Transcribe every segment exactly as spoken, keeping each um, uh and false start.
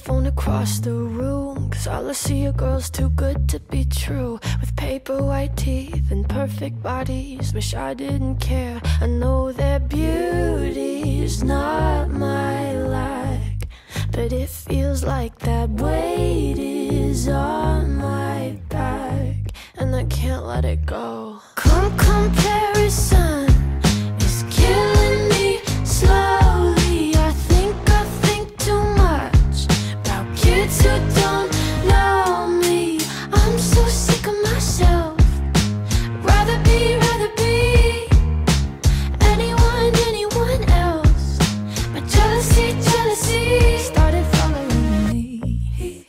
phone across the room, 'cause all I see are girls too good to be true, with paper white teeth and perfect bodies. Wish I didn't care. I know their beauty's not my lack, but it feels like that weight is on my back, and I can't let it go. Come comparison is killing me slowly. I think I think too much about kids who don't know me. I'm so sick of myself. Rather be, rather be anyone, anyone else. But jealousy, jealousy started following me.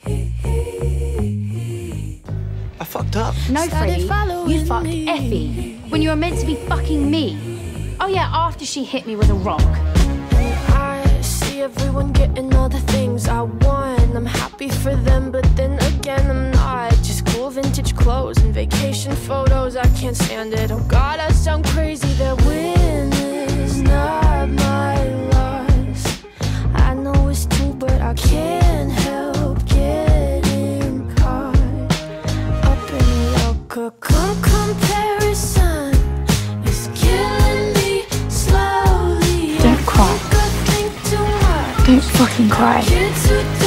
I fucked up. No, Freddie, you fucked Effy when you were meant to be fucking me. Oh yeah, after she hit me with a rock. I see everyone getting all the things I want. I'm happy for them, but then again I'm not. Just cool vintage clothes and vacation photos, I can't stand it. Oh God, I sound crazy. Their win is not my loss. I know it's true, but I can't help getting caught up in your cocoon. Comparison is killing me slowly. Don't cry. I think I think too much. Don't fucking cry. Kids who